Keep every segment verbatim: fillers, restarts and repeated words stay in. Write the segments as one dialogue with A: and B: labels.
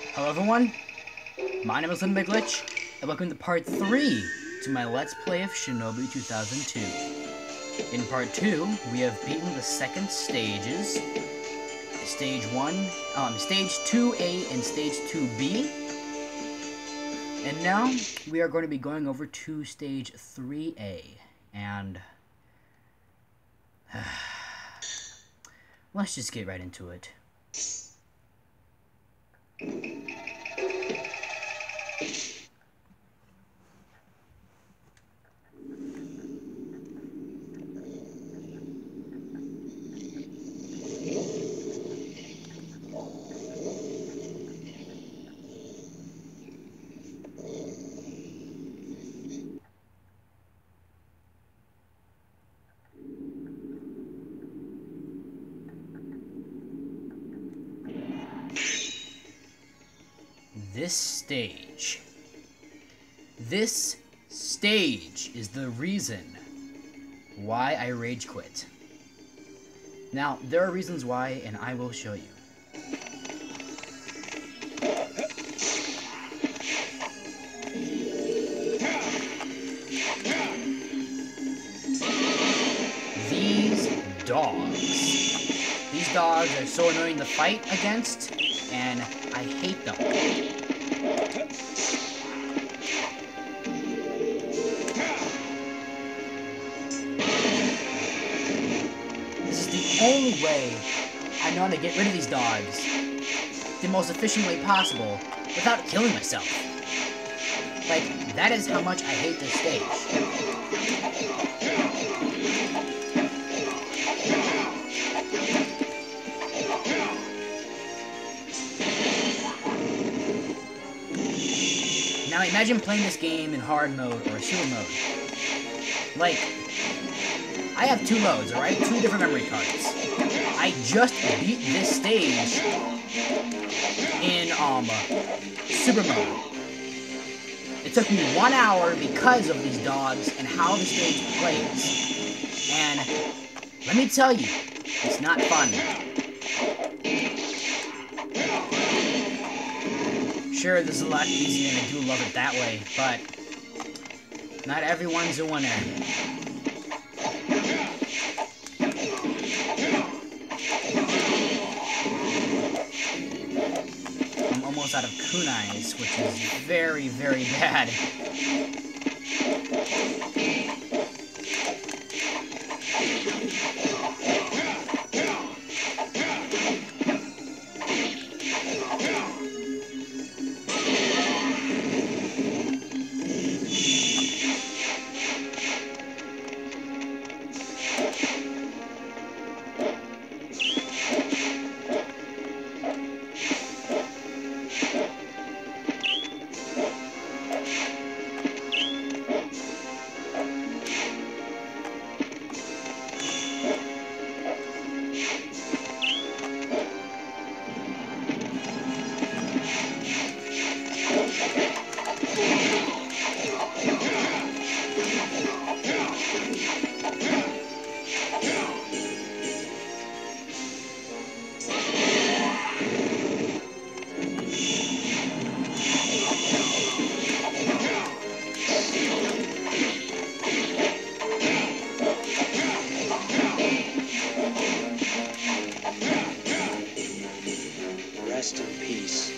A: Hello everyone, my name is LittleMcglitch, and welcome to part three to my Let's Play of Shinobi two thousand two. In part two, we have beaten the second stages, stage one, um, stage two A and stage two B, and now we are going to be going over to stage three A, and let's just get right into it. This stage. This stage is the reason why I rage quit. Now, there are reasons why, and I will show you. These dogs. These dogs are so annoying to fight against, and I hate them. This is the only way I know how to get rid of these dogs the most efficient way possible without killing myself. Like, that is how much I hate this stage. Now imagine playing this game in hard mode or super mode. Like, I have two modes, alright? Two different memory cards. I just beat this stage in, um, super mode. It took me one hour because of these dogs and how the stage plays. And let me tell you, it's not fun. Sure, this is a lot easier and I do love it that way, but not everyone's a winner. I'm almost out of kunais, which is very, very bad.
B: Rest in peace.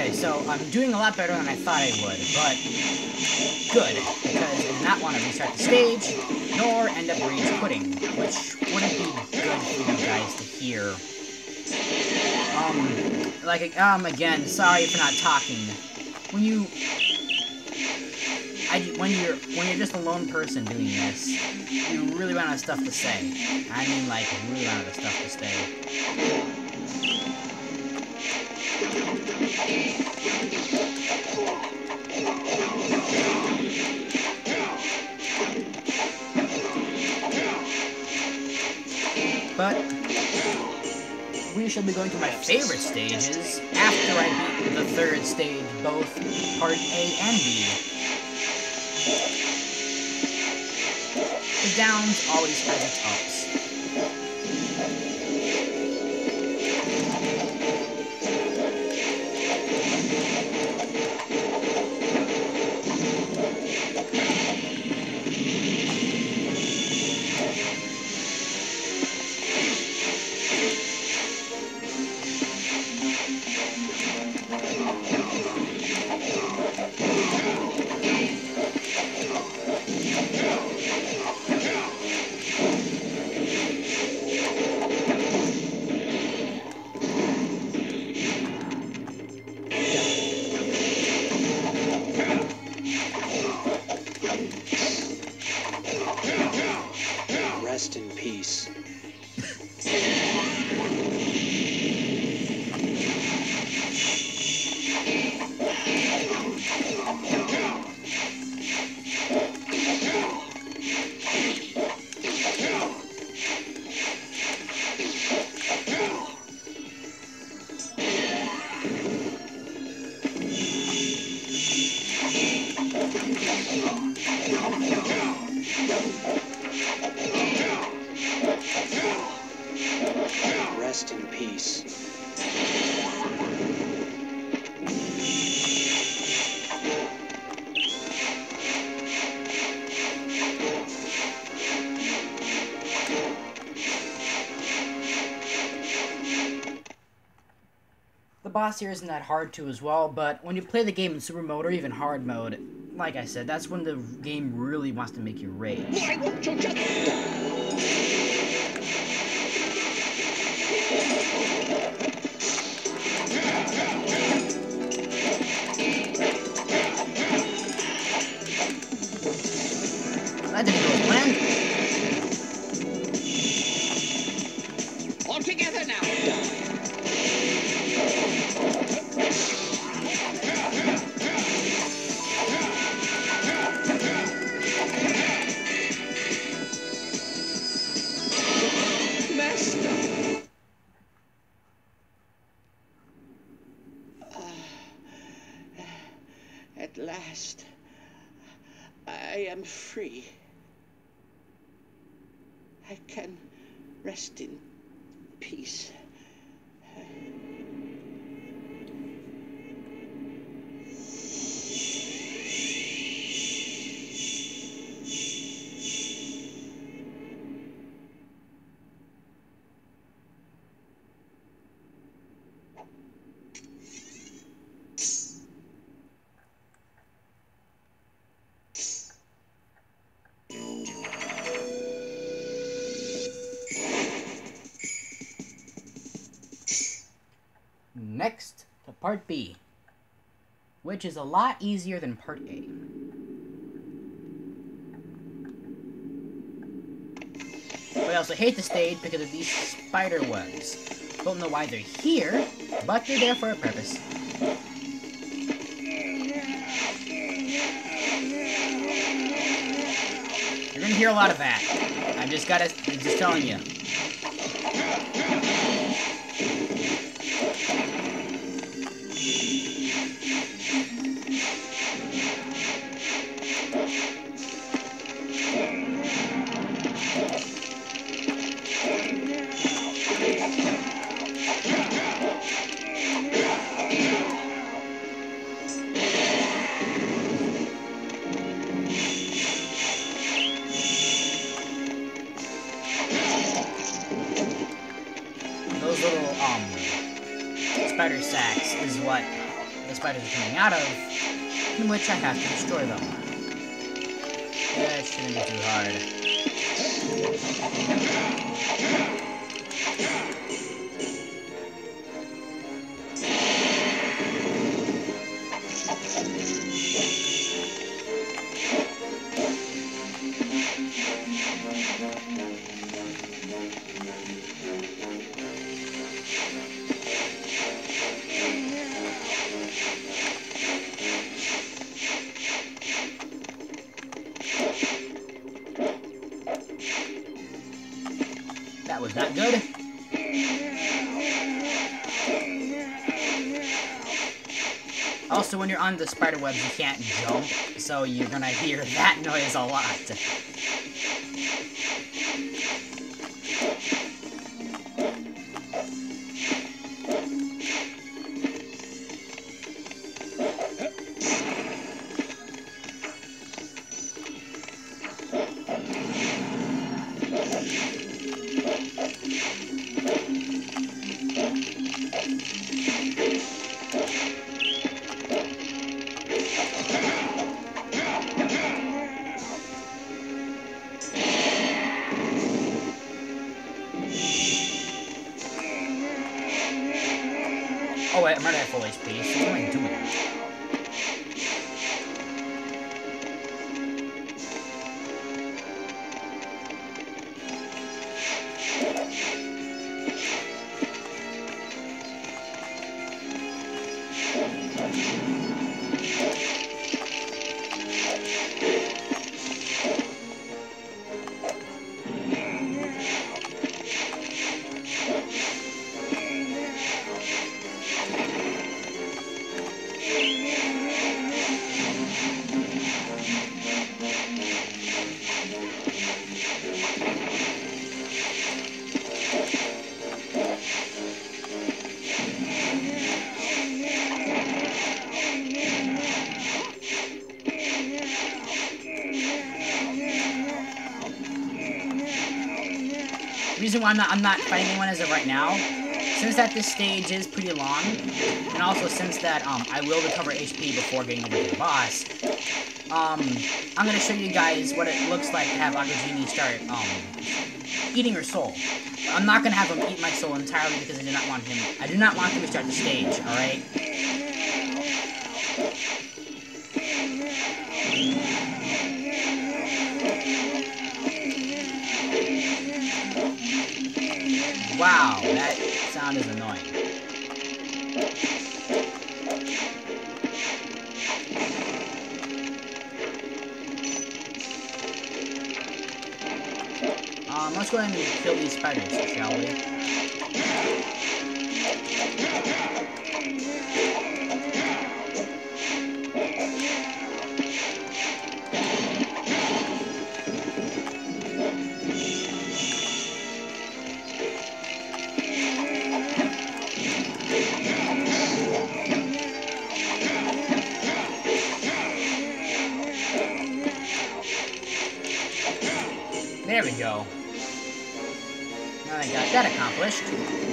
A: Okay, so I'm doing a lot better than I thought I would, but good, because I did not want to restart the stage, nor end up rage quitting, which wouldn't be good for you guys to hear. Um, like, um, again, sorry for not talking. When you, I, when you're, when you're just a lone person doing this, you really run out of stuff to say. I mean, like, really run out of stuff to say. But we shall be going to my favorite stages after I beat the third stage, both part A and B. The downs always has its ups.
B: Rest in peace. Rest in peace.
A: The boss here isn't that hard to as well, but when you play the game in super mode or even hard mode, like I said, that's when the game really wants to make you rage.
B: Why won't you just...
A: That didn't go as planned.
B: All together now. Master. Uh, at last, I am free. I can rest in peace.
A: Next to part B, which is a lot easier than part A. But I also hate the stage because of these spider webs. Don't know why they're here, but they're there for a purpose. You're gonna hear a lot of that. I just gotta, I'm just telling you. Those little, um, spider sacks is what the spiders are coming out of, in which I have to destroy them. That shouldn't be too hard. That was not good. Also, when you're on the spider webs, you can't jump, so you're gonna hear that noise a lot. Oh wait, I'm already at full H P, so what am I doing? The reason why I'm not, I'm not fighting anyone as of right now, since that this stage is pretty long, and also since that um, I will recover H P before getting over to the boss, um, I'm going to show you guys what it looks like to have Agogini start um, eating her soul. I'm not going to have him eat my soul entirely because I do not want him, I do not want him to start the stage, alright? Wow, that sound is annoying. Um, let's go ahead and kill these spiders, shall we? There we go. Now I got that accomplished.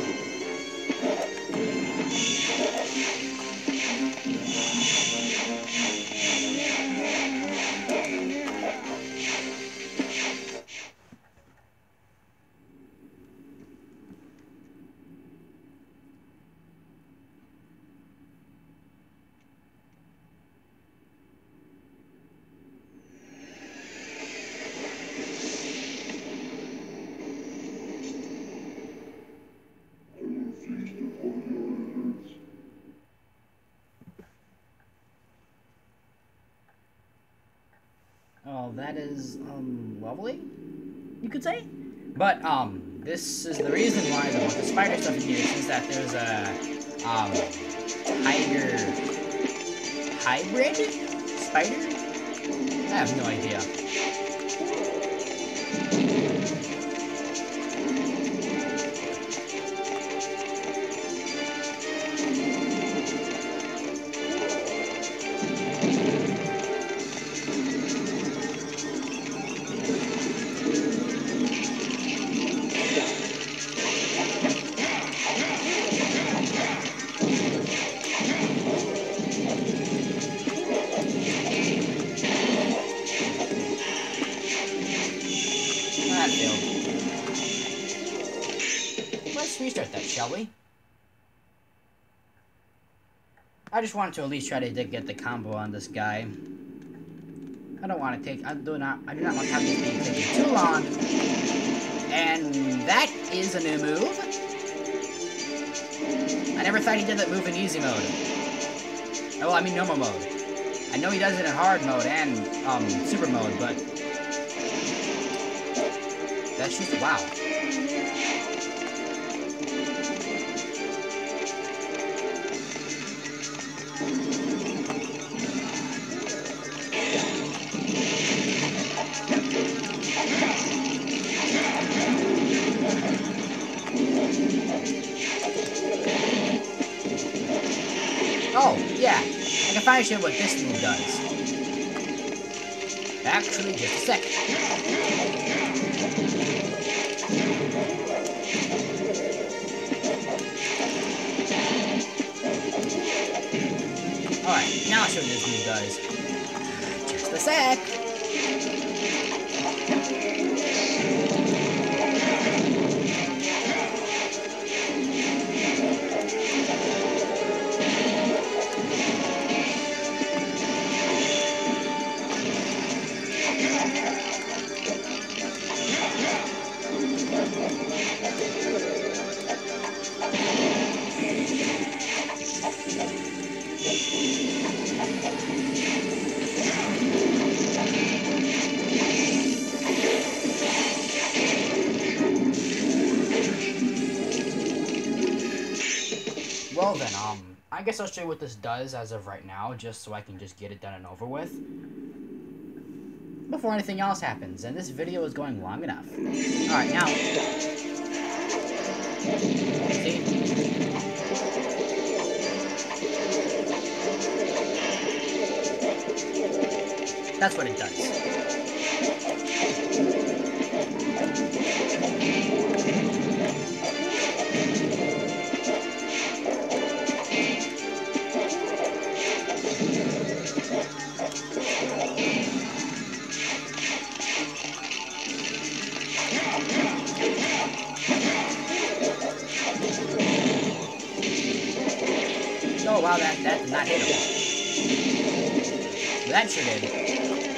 A: Oh, that is, um, lovely, you could say? But, um, this is the reason why I want the spider stuff in here, since that there's a, um, tiger hybrid spider? I have no idea. let's restart that, shall we? I just wanted to at least try to get the combo on this guy. I don't want to take. I do not. I do not want to have this game taking too long. And that is a new move. I never thought he did that move in easy mode. Oh, I mean normal mode. I know he does it in hard mode and um super mode, but that's just wow. Oh, yeah, I can finally show what this move does. Actually, just a sec. Alright, now I'll show you what this move does. Just a sec. Well then, um, I guess I'll show you what this does as of right now, just so I can just get it done and over with. Before anything else happens, and this video is going long enough. Alright, now... See? That's what it does. Oh wow, that, that did not hit him. That sure did.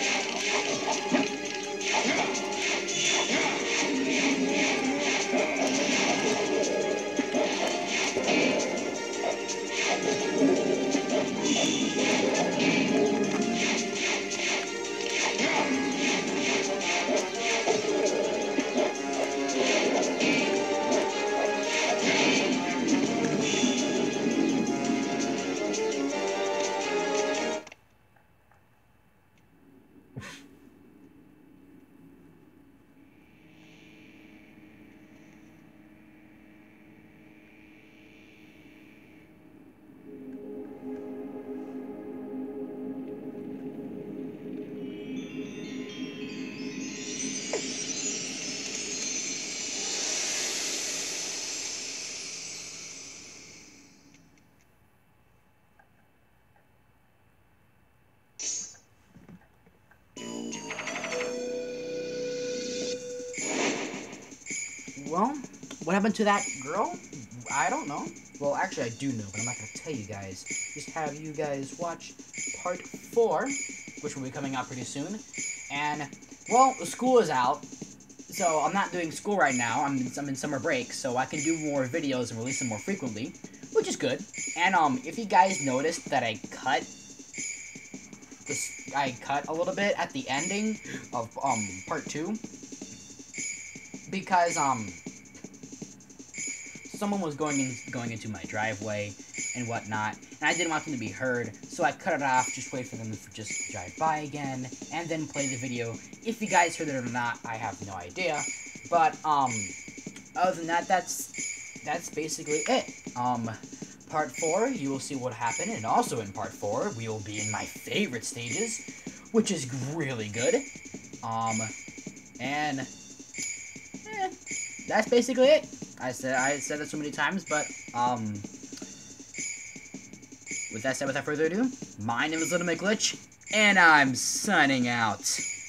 A: Well, what happened to that girl? I don't know. Well, actually, I do know, but I'm not going to tell you guys. Just have you guys watch part four, which will be coming out pretty soon. And, well, school is out, so I'm not doing school right now. I'm in, I'm in summer break, so I can do more videos and release them more frequently, which is good. And, um, if you guys noticed that I cut this, I cut a little bit at the ending of, um, part two, because, um, someone was going in, going into my driveway and whatnot, and I didn't want them to be heard, so I cut it off, just wait for them to just drive by again, and then play the video. If you guys heard it or not, I have no idea, but, um, other than that, that's, that's basically it. Um, part four, you will see what happened, and also in part four, we will be in my favorite stages, which is really good. Um, and... Eh, that's basically it. I said I said that so many times, but um, with that said, without further ado, my name is LittleMcglitch, and I'm signing out.